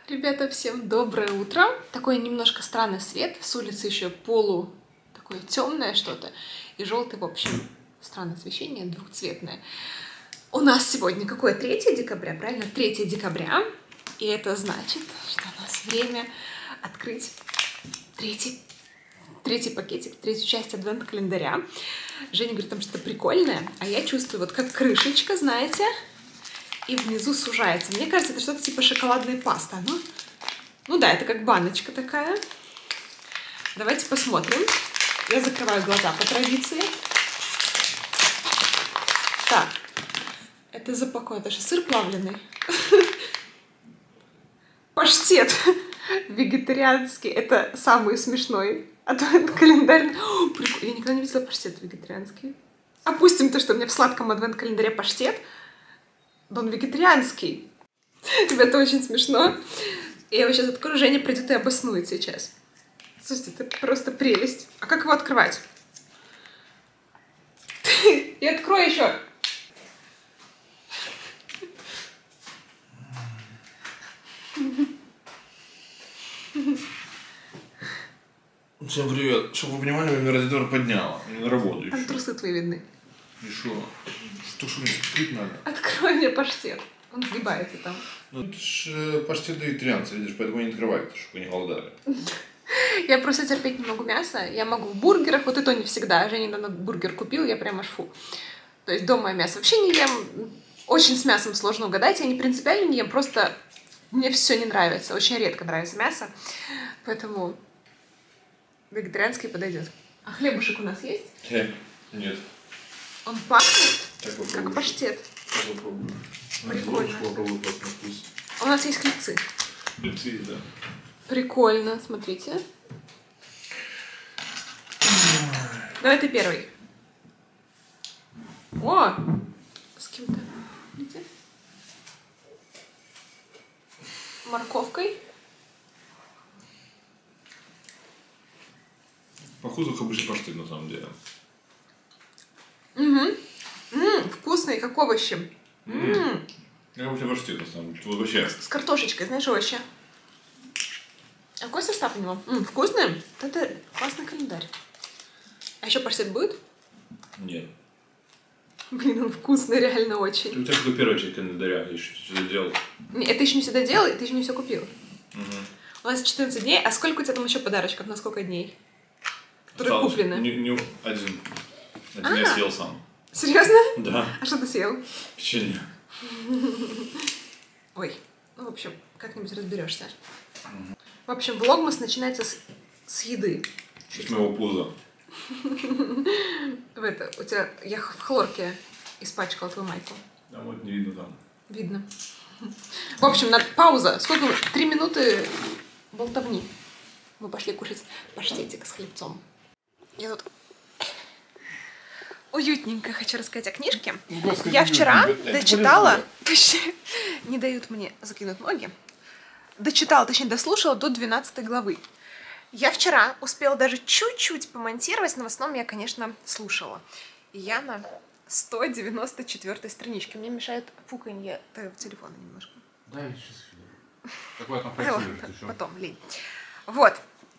Ребята, всем доброе утро. Такой немножко странный свет. С улицы еще такое темное что-то. И желтый, в общем, странное освещение, двухцветное. У нас сегодня какое? 3 декабря, правильно? 3 декабря. И это значит, что у нас время открыть третий пакетик, третью часть адвент-календаря. Женя говорит, там что-то прикольное. А я чувствую, вот как крышечка, знаете, и внизу сужается. Мне кажется, это что-то типа шоколадной пасты. Ну да, это как баночка такая. Давайте посмотрим. Я закрываю глаза по традиции. Так, это запаковано. Это же сыр плавленый. Паштет вегетарианский. Это самый смешной адвент-календарь. Я никогда не видела паштет вегетарианский. Опустим то, что у меня в сладком адвент-календаре паштет. Но он вегетарианский. Ребята, очень смешно. Я его сейчас открою, Женя придет и обоснует сейчас. Слушайте, это просто прелесть. А как его открывать? И открой еще. Всем привет. Чтобы вы понимали, меня радиатор подняла. Мне на работу еще. Там трусы твои видны. И что? Что мне открыть надо? Открой мне паштет. Он сгибается там. Ну это ж паштет вегетарианцы, видишь, поэтому не открывайте, чтобы вы не голодали. Я просто терпеть не могу мясо. Я могу в бургерах, вот и то не всегда. Женя недавно бургер купил, я прям аж фу. То есть дома я мясо вообще не ем. Очень с мясом сложно угадать. Я не принципиально не ем, просто мне все не нравится. Очень редко нравится мясо. Поэтому вегетарианский подойдет. А хлебушек у нас есть? Нет. Он пахнет как паштет. Попробую. Прикольно. Попробую как на вкус. У нас есть хлебцы. Хлебцы, да. Прикольно, смотрите. Давай ты первый. О! С кем-то. Видите? Морковкой. По вкусу как обычный паштет, на самом деле. Вкусный, как овощи. Я вообще паштет, на самом деле. Вот вообще. С картошечкой, знаешь, овощи. А какой состав у него? Вкусный? Это классный календарь. А еще паштет будет? Нет. Блин, он вкусный, реально очень. У тебя только первая часть календаря, я еще сюда делал. Это еще не сюда делал, и ты еще не все купил. У нас 14 дней, а сколько у тебя там еще подарочков? На сколько дней? Которые куплены? Один. Один я съел сам. Серьезно? Да. А что ты съел? Печенье. Ой, ну в общем, как-нибудь разберешься. В общем, влогмас начинается с еды. С моего пуза. У тебя, я в хлорке испачкала твою майку. Да, вот не видно там. Видно. В общем, пауза. Сколько? 3 минуты болтовни. Мы пошли кушать паштетик с хлебцом. Я тут уютненько хочу рассказать о книжке. Я вчера дочитала, точнее, не дают мне закинуть ноги, дочитала, точнее, дослушала до 12 главы. Я вчера успела даже чуть-чуть помонтировать, но в основном я, конечно, слушала. И я на 194 страничке. Мне мешает пуканье телефона немножко. Да, я сейчас видел. Какой там Потом, лень. Вот.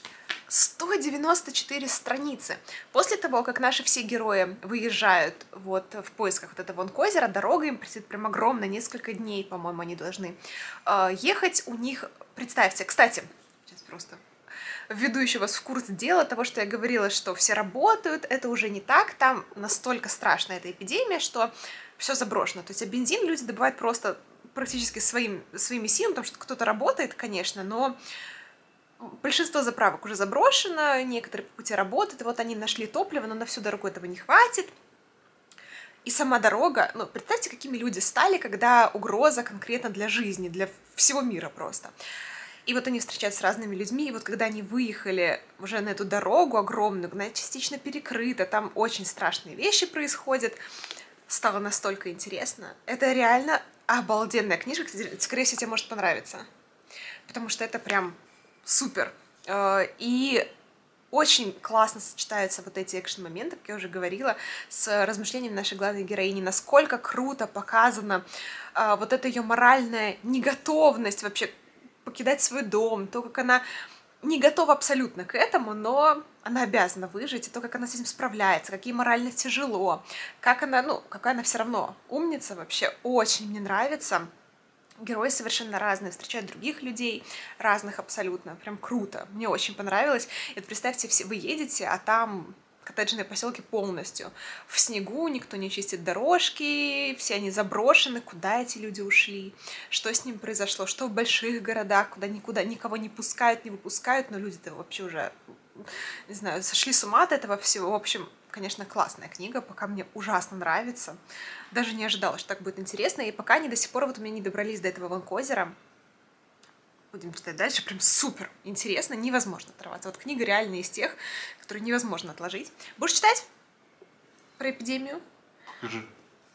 194 страницы. После того, как наши все герои выезжают вот в поисках вот этого озера, дорога им предстоит прям огромная, несколько дней, по-моему, они должны ехать. У них, представьте, кстати, сейчас просто введу еще вас в курс дела того, что я говорила, что все работают, это уже не так, там настолько страшна эта эпидемия, что все заброшено. То есть бензин люди добывают просто практически своими силами, потому что кто-то работает, конечно, но большинство заправок уже заброшено, некоторые по пути работают, и вот они нашли топливо, но на всю дорогу этого не хватит. И сама дорога, ну, представьте, какими люди стали, когда угроза конкретно для жизни, для всего мира просто. И вот они встречаются с разными людьми, и вот когда они выехали уже на эту дорогу огромную, она частично перекрыта, там очень страшные вещи происходят, стало настолько интересно. Это реально обалденная книжка, скорее всего, тебе может понравиться, потому что это прям супер. И очень классно сочетаются вот эти экшн-моменты, как я уже говорила, с размышлениями нашей главной героини. Насколько круто показана вот эта ее моральная неготовность вообще покидать свой дом, то, как она не готова абсолютно к этому, но она обязана выжить, и то, как она с этим справляется, как ей морально тяжело, как она, ну, какая она все равно умница вообще, очень мне нравится. Герои совершенно разные, встречают других людей, разных абсолютно, прям круто, мне очень понравилось. И вот представьте, вы едете, а там коттеджные поселки полностью в снегу, никто не чистит дорожки, все они заброшены, куда эти люди ушли, что с ним произошло, что в больших городах, куда никого не пускают, не выпускают, но люди-то вообще уже, не знаю, сошли с ума от этого всего. В общем, конечно, классная книга, пока мне ужасно нравится, даже не ожидала, что так будет интересно, и пока они до сих пор вот у меня не добрались до этого Ванкозера. Будем читать дальше, прям супер интересно, невозможно оторваться. Вот книга реально из тех, которые невозможно отложить. Будешь читать про эпидемию? Покажи.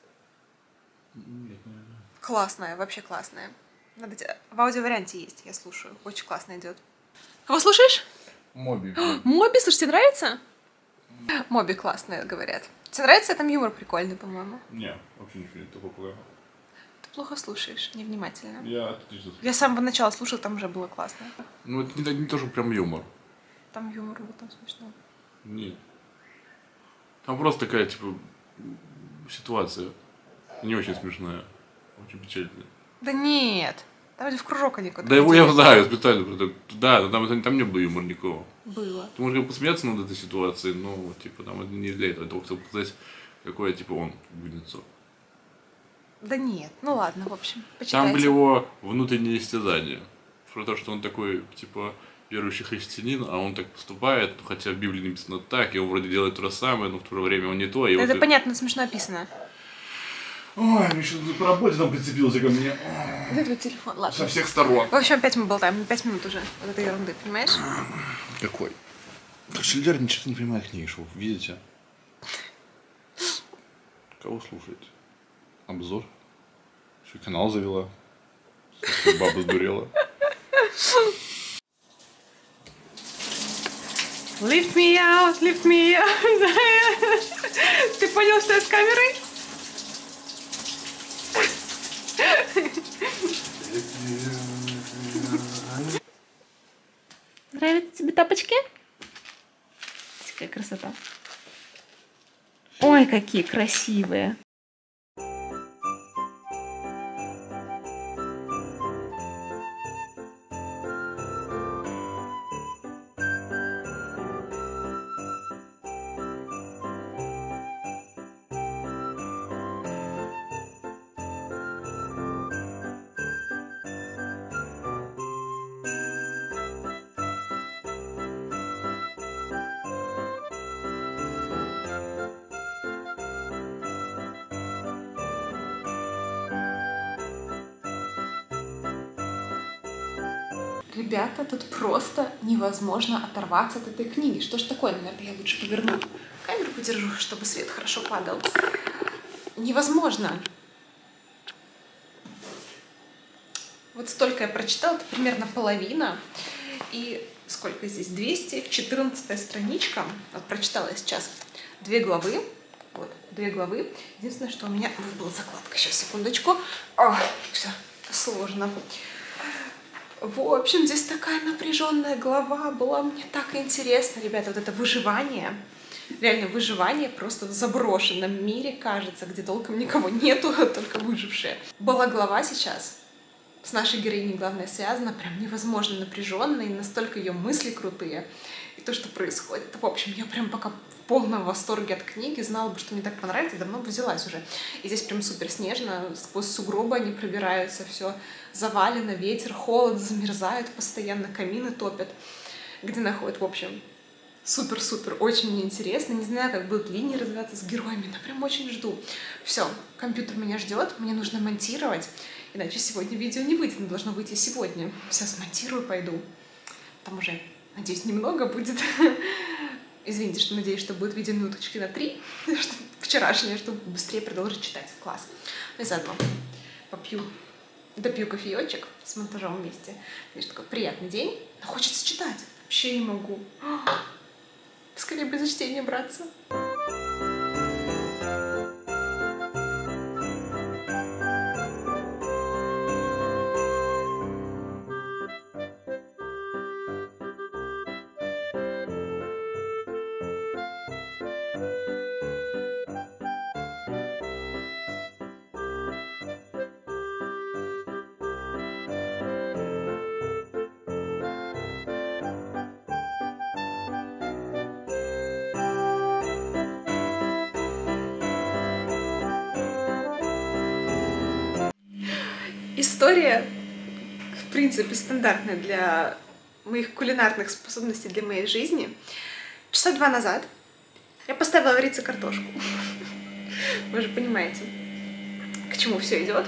Нет, наверное. Классная, вообще классная. В аудиоварианте есть, я слушаю. Очень классно идет. Кого слушаешь? Моби. Моби, слушай, тебе нравится? Моби классная, говорят. Тебе нравится? Там юмор прикольный, по-моему. Не, вообще ничего не такого. Ты плохо слушаешь, невнимательно. Я отлично. Я с самого начала слушала, там уже было классно. Ну, это не тоже прям юмор. Там юмор был, там смешно. Нет. Там просто такая, типа, ситуация. Не очень смешная. Очень печальная. Да нет. Там вроде в кружок они куда-то Да его ходили. я знаю, специально. Да, но там не было юмора никакого. Было. Ты можешь посмеяться над этой ситуацией, но, типа, там это не для этого. Это хотел показать, какой, типа, он гнецо. Да нет, ну ладно, в общем, Там почитайте. были его внутренние истязания. Про то, что он такой, типа, верующий христианин, а он так поступает, хотя в Библии написано так, и он вроде делает то же самое, но в то же время он не то. И Это вот понятно, смешно описано. Ой, мне еще по работе там прицепился ко мне. Вот это вот телефон, ладно. Со всех сторон. В общем, опять мы болтаем, 5 минут уже вот этой ерунды, понимаешь? Какой? Так Шильдер ничего не понимает книги, что вы видите? Кого слушаете? Обзор? Еще канал завела. Совсем баба сдурела. Lift me out, lift me out. Ты понял, что я с камерой? Нравятся тебе тапочки? Какая красота. Ой, какие красивые. Ребята, тут просто невозможно оторваться от этой книги. Что ж такое? Наверное, я лучше поверну камеру, подержу, чтобы свет хорошо падал. Невозможно. Вот столько я прочитала, это примерно половина. И сколько здесь? 214 страничка. Вот прочитала я сейчас 2 главы. Вот, 2 главы. Единственное, что у меня была закладка. Сейчас, секундочку. Все, сложно. В общем, здесь такая напряженная глава была, мне так интересно, ребята, вот это выживание, реально выживание просто в заброшенном мире, кажется, где толком никого нету, только выжившие. Была глава сейчас, с нашей героиней, главное, связана, прям невозможно напряженная, и настолько ее мысли крутые, и то, что происходит. В общем, я прям пока в полном восторге от книги, знала бы, что мне так понравится, давно бы взялась уже. И здесь прям супер снежно, сквозь сугробы они пробираются, все завалено, ветер, холод, замерзают постоянно, камины топят, где находят, в общем. Супер-супер, очень мне интересно. Не знаю, как будут линии развиваться с героями, но прям очень жду. Все, компьютер меня ждет, мне нужно монтировать, иначе сегодня видео не выйдет, но должно выйти сегодня. Все, смонтирую, пойду. Там уже, надеюсь, немного будет. Извините, что надеюсь, что будет видео минуточки на 3, вчерашнее, чтобы быстрее продолжить читать. Класс. И заодно допью кофеечек с монтажом вместе. Видишь, такой приятный день, но хочется читать. Вообще не могу. Скорее бы за чтение браться. История, в принципе, стандартная для моих кулинарных способностей, для моей жизни. Часа 2 назад я поставила вариться картошку. Вы же понимаете, к чему все идет.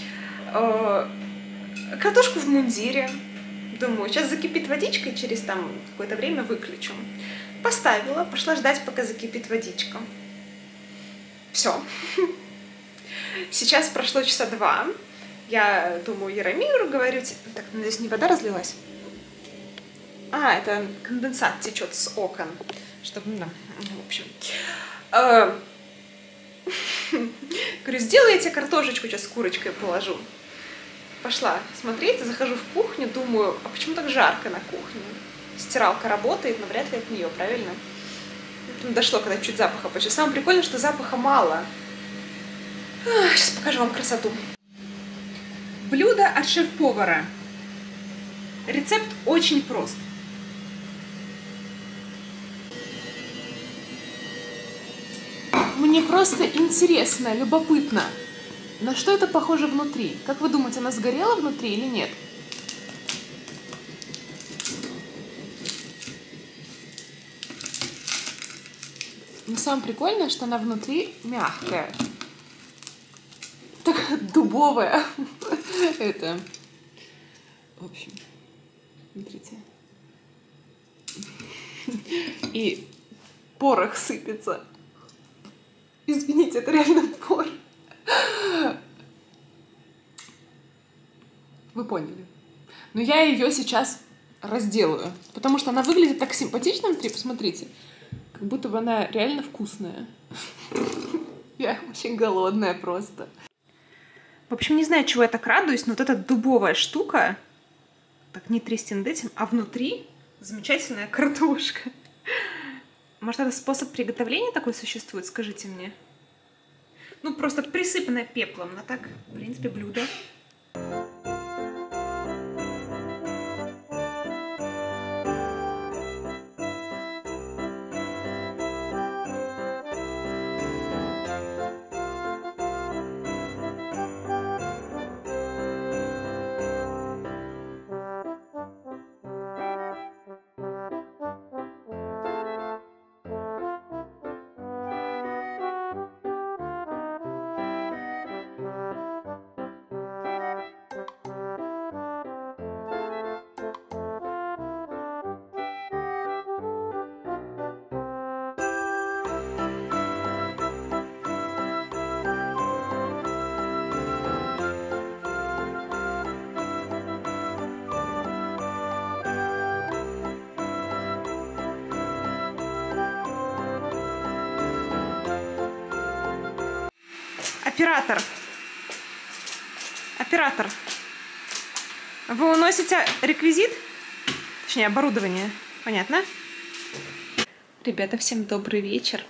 Картошку в мундире. Думаю, сейчас закипит водичка, и через там какое-то время выключу. Поставила, пошла ждать, пока закипит водичка. Все. Сейчас прошло часа 2. Я думаю, Яромиру говорю, так, надеюсь, не вода разлилась? А, это конденсат течет с окон. Чтобы, да, в общем. Говорю, сделай я тебе картошечку, сейчас с курочкой положу. Пошла смотреть, захожу в кухню, думаю, а почему так жарко на кухне? Стиралка работает, но вряд ли от нее, правильно? Дошло, когда чуть запаха почти. Самое прикольное, что запаха мало. Сейчас покажу вам красоту. Блюдо от шеф-повара. Рецепт очень прост. Мне просто интересно, любопытно, на что это похоже внутри. Как вы думаете, она сгорела внутри или нет? Но самое прикольное, что она внутри мягкая. Так дубовая. Это... В общем, смотрите. И порох сыпется. Извините, это реально порох. Вы поняли. Но я ее сейчас разделаю, потому что она выглядит так симпатично внутри, посмотрите. Как будто бы она реально вкусная. Я очень голодная просто. В общем, не знаю, чего я так радуюсь, но вот эта дубовая штука, так не трясти над этим, а внутри замечательная картошка. Может, это способ приготовления такой существует, скажите мне? Ну, просто присыпанная пеплом, но так, в принципе, блюдо. Оператор. Оператор. Вы уносите реквизит? Точнее, оборудование. Понятно? Ребята, всем добрый вечер.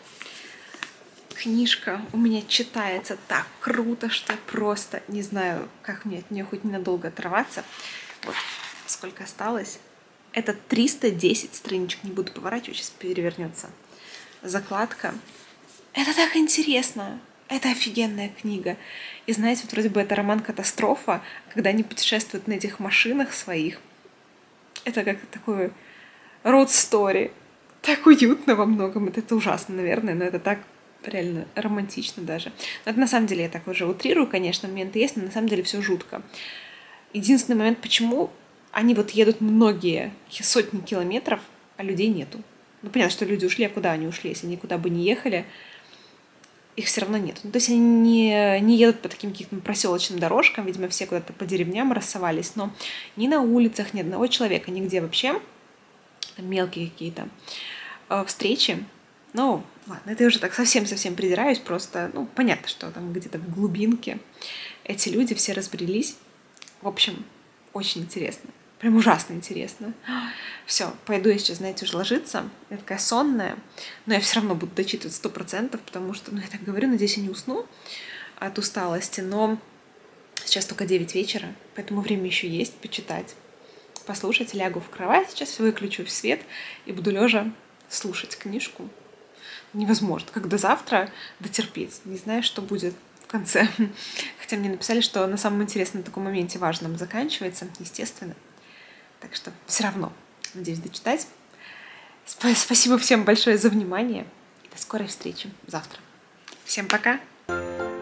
Книжка у меня читается так круто, что я просто не знаю, как мне от нее хоть ненадолго оторваться. Вот сколько осталось. Это 310 страничек. Не буду поворачивать, сейчас перевернется. Закладка. Это так интересно. Это офигенная книга. И знаете, вот вроде бы это роман-катастрофа, когда они путешествуют на этих машинах своих. Это как такой road story. Так уютно во многом. Это ужасно, наверное, но это так реально романтично даже. Но это на самом деле, я так уже утрирую, конечно, моменты есть, но на самом деле все жутко. Единственный момент, почему они вот едут многие сотни километров, а людей нету. Ну, понятно, что люди ушли, а куда они ушли? Если они никуда бы не ехали, их все равно нет. Ну, то есть они не едут по таким каким-то проселочным дорожкам, видимо, все куда-то по деревням рассовались, но ни на улицах ни одного человека, нигде вообще. Там мелкие какие-то встречи. Ну, ладно, это я уже так совсем-совсем придираюсь, просто, ну, понятно, что там где-то в глубинке эти люди все разбрелись. В общем, очень интересно. Прям ужасно интересно. Все, пойду я сейчас, знаете, уже ложиться. Я такая сонная, но я все равно буду дочитывать 100%, потому что, ну, я так говорю, надеюсь, я не усну от усталости, но сейчас только 9 вечера, поэтому время еще есть почитать, послушать. Лягу в кровать, сейчас выключу свет и буду лежа слушать книжку. Невозможно, как до завтра дотерпеть. Не знаю, что будет, конце. Хотя мне написали, что на самом интересном таком моменте важном заканчивается, естественно. Так что все равно, надеюсь, дочитать. Спасибо всем большое за внимание. И до скорой встречи завтра. Всем пока!